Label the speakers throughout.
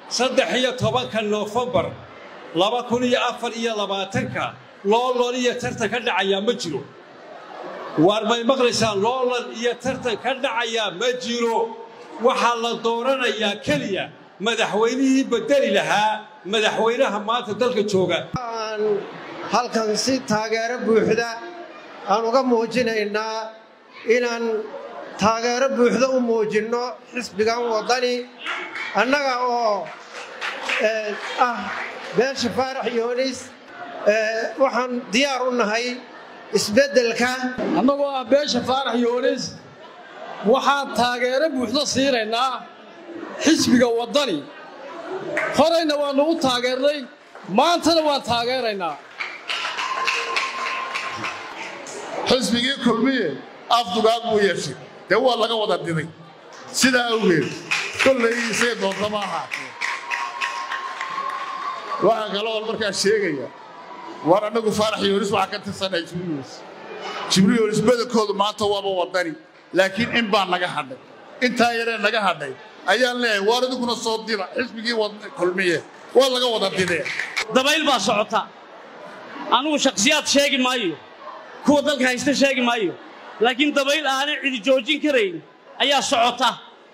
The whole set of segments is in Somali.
Speaker 1: 13 نوفمبر 2024 لولن iyo tartan ka dhacaya ma jiro war may maqlaysaan loolan iyo tartan ka dhacaya ma jiro waxa la dooranayaa kaliya madaxweynihii bedeli lahaa madaxweynaha maanta dalka jooga
Speaker 2: halkan si taageero buuxda aan uga muujinaynaa inaan taageero buuxda u muujino xisbigan wadani annaga oo beesha Faarax Yoonis waxaan diyaar u nahay isbedelka
Speaker 3: annagoo beesha Faarax Yoonis waxaan taageero buuxda siinaynaa xisbiga wadani horeyna waan ugu taageernay maantana waan taageeraynaa
Speaker 4: xisbigii kulmiye afdugaag buu yeeshay dee waa laga wada diday sidaa awgeed kolley isee doonta ma ahaatee waxaa kaloo markaa sheegaya war annagu Faarax Yoonis waxaa ka tirsanay Jibriil Yoonis badankoodu maanta waaba wadani laakiin in baa naga hadhay intaa yaree naga hadhay ayaan leeyahay war idinku soo dira xisbigii kulmiye waa laga wada diday
Speaker 5: dabayl baa socota anigu shakhsiyaad sheegi maayo kuwa dalka haysta sheegi maayo laakiin dabayl aan cid joojin karayn ayaa socota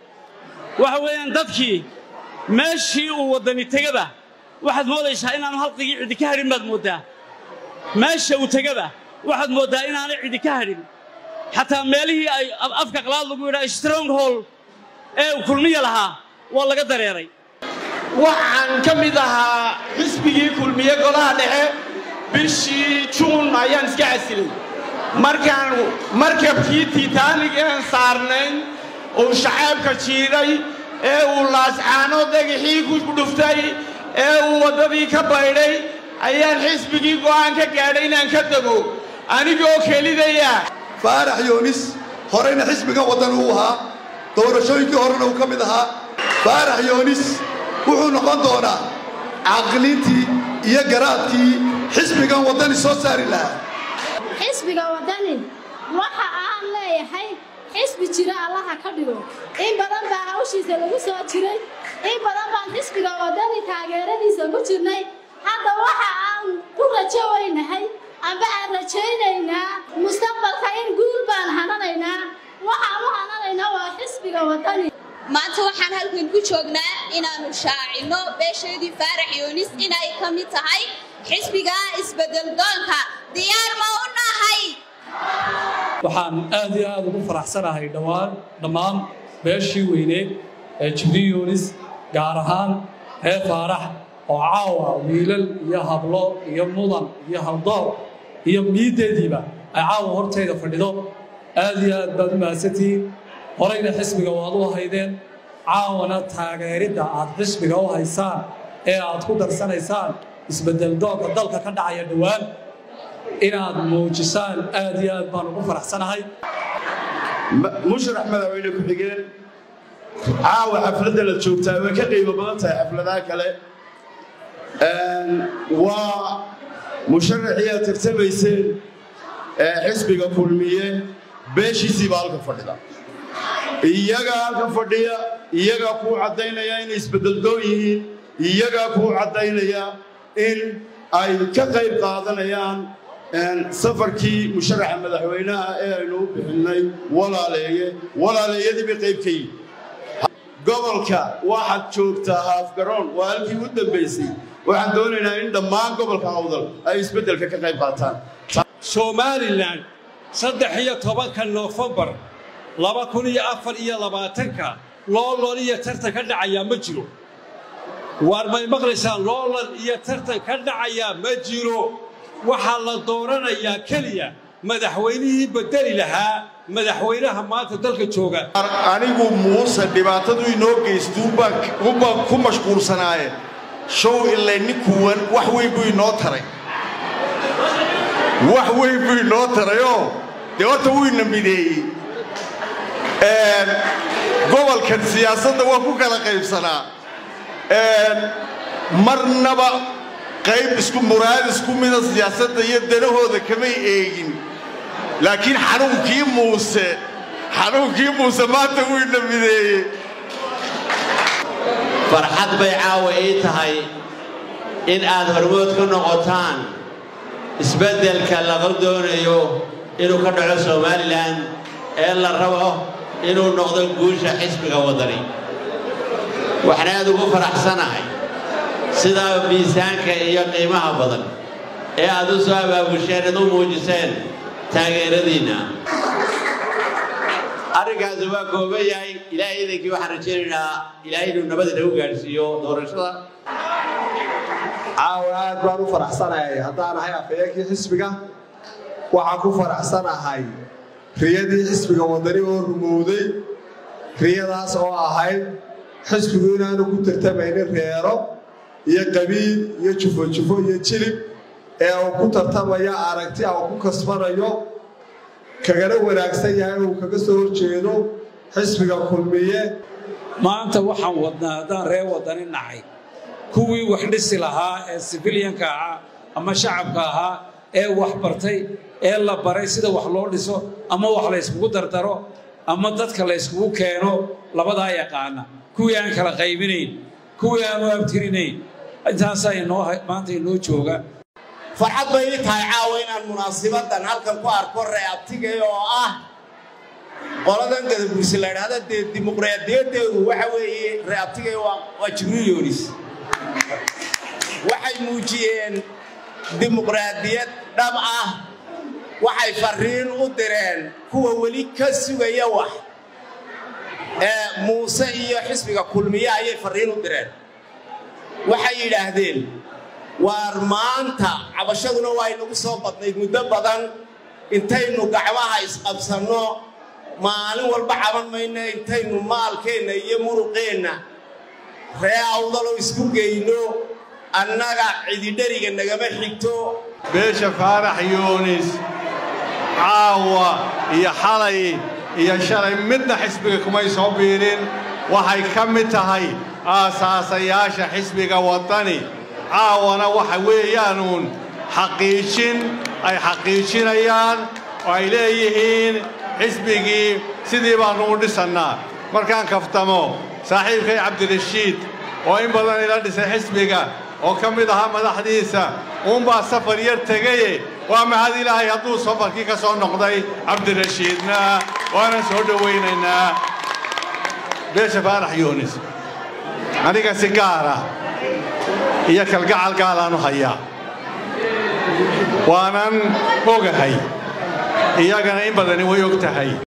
Speaker 5: waxa weeyaan dadkii meeshii uu wadani tagaba waxaad moodaysaa inaan halqigii cid ka harin baad moodaa meesha uu tagaba waxaad moodaa inaan cid ka harin xataa meelihii ay afka qalaad lagu yiraahdo stronghold ee kulmiye lahaa waa laga dareeray
Speaker 6: waxaan ka mid ahaa xisbigii kulmiye golaha dhexe bishii June ayaan iska casilay markaan markabkii Titanic aan saarnayn oo shacabka jiiray ee uu laascaano dhagixii ku dhuftay ee uu wadadii ka baydhay ayaan xisbigii go'aan ka gaadhay inaan ka tago anigoo kelidaya
Speaker 7: Faarax Yoonis horeyna xisbiga wadan uu ahaa doorashooyinkii horena uu ka mid ahaa Faarax Yoonis wuxuu noqon doonaa aqlintii iyo garaadkii xisbigan wadani soo saari lahaa
Speaker 8: xisbiga wadani waxa aan leeyahay xisbi jira allaha ka dhigo in badan baa hawshiisa lagu soo jiray in badan baan xisbiga wadani taageeradiisa ku jirnay hadda waxa aan ku rajaynahay amba aan rajaynaynaa mustaqbalka in guul baan hananaynaa waxaan u hananaynaa waa xisbiga wadani
Speaker 9: maanta waxaan halkan ku joognaa inaanu shaacino beesheedii Faarax Yoonis inay ka mid tahay xisbiga isbedel doonka diyaar ma u nahay
Speaker 3: waxaan aad iyo aad ugu faraxsanahay dhammaan beeshii weyneed ee Jibriil Yoonis gaar ahaan reer Faarax oo caawa wiilal iyo hablo iyo mudan iyo haldoor iyo miideediiba ay caawa horteeda fadhido aad iyo aad baad mahadsantihiin horeyna xisbiga waad u haydeen caawana taageerida aad xisbiga u haysaan ee aad ku darsanaysaan isbedel doonka dalka ka dhacaya dhawaan inaad muujisaan aad iyo aad baan ugu faraxsanahay
Speaker 6: musharax madaxweyne ku xigeen caawa xafladda la joogtaa way ka qiimo badan tahay xafladaha kale waa musharaxii aad tartamayseen xisbiga kulmiye beeshiisii baa halka fadhida iyaga halka fadhiya iyaga ku cadaynaya in isbedel doon yihiin iyaga ku cadaynaya in ay ka qayb qaadanayaan safarkii musharaxa madaxweynaha ee aynu u bixinay walaaleeyadii bay qayb ka yihiin gobolka waxaad joogtaa afgaroon waa halkii u dambaysay waxaan doonaynaa in dhammaan gobolka awdal ay isbedelka ka qayb qaataan
Speaker 1: Somaliland 13 November 2024 loolan iyo tartan ka dhacaya ma jiro war may maqlaysaan loolan iyo tartan ka dhacaya ma jiro waxa la dooranayaa kaliya madaxweynihii bedeli lahaa madaxweynaha maanta dalka jooga
Speaker 6: anigu muuse dhibaatadu inoo geystuu baan ku mashquulsanaaye show ilaa ninkuwan wax weyn buu inoo taray oo dee horta wuu ina mideeyey gobolkan siyaasadda waa ku kala qaybsanaa marnaba qayb isku muraad isku mida siyaasadda iyo danahooda kamay eegin laakiin xanuunkii muuse maanta wuu ina mideeyey
Speaker 10: farxad bay caawa ii tahay in aad hormood ku noqotaan isbeddelka laga doonayo inuu ka dhaco Somaliland ee la rabo inuu noqdo guusha xisbiga wadani waxaan aad ugu faraxsanahay sida miisaanka iyo qiimaha badan ee aad u soo abaabusheen oo muujiseen taageeradiina arrinkaasi waa kooban yahay ilaahay idinkii waxaan rajaynaynaa ilaahay inuu nabad inagu gaadhsiiyo doorashada
Speaker 11: aad baan u faraxsanahay haddaan ahay afhayeenkii xisbiga waxaan ku faraxsanahay riyadii xisbiga wadani oo rumowday riyadaas oo ahayd xisbigu inaanu ku tartamaynin reero iyo qabiil iyo jufo iyo jilib ee uu ku tartamaya aragti uu ku kasbanayo kagana wanaagsan yahay uu kaga soo horjeedo xisbiga kulmiye
Speaker 1: maanta waxaan wadnaa haddaan reer wadani nacay kuwii wax dhisi lahaa ee civilianka ahaa ama shacabka ahaa ee wax bartay ee la baray sida wax loo dhiso ama wax la iskugu dardaro ama dadka la iskugu keeno labadaa yaqaana kuwii aan kala qaybinayn kuwii aan u abtirinayn intaasaa maanta inoo jooga
Speaker 6: farxad bay ii tahay caawa inaan munaasabadan halkan ku arko reabtigay oo ah qoladan gadabursi la yidhaahdo dee dimuqraadiyadeedu waxa weeye reabtigay waa Jibriil Yoonis waxay muujiyeen dimuqraadiyad dhab ah waxay fariin u direen kuwa weli ka sugaya wax muuse iyo xisbiga kulmiye ayay fariin u direen waxay yidhaahdeen waar maanta cabashaduna waa inagu soo badnayd muddo badan intaynu gacmaha isqabsanno maalin walba caban mayna intaynu maalkeenna iyo muruqeenna ree awdalo isku geyno annaga cididheriga nagama xigto
Speaker 11: beesha faarax yoonis caawa iyo xalay iyo shalay midna xisbiga kumay soo biirin waxay ka mid tahay aasaasayaasha xisbiga wadani caawana waxa weeyaanuun xaqiijin ay xaqiijinayaan oo ay leeyihiin xisbigii sidii baanu u dhisannaa markaan kaftamo saaxiibkay cabdirashiid oo in badan ila dhisay xisbiga oo ka mid ahaa madaxdiisa uunbaa safar yar tegaye waa mahad ilaahay hadduu safarkii ka soo noqday cabdirashiidna waana soo dhowaynaynaa beesha faarax yoonis aniga si gaara iyo kalgacal gaalaanu hayaa waanan ogahay iyagana in badani way og tahay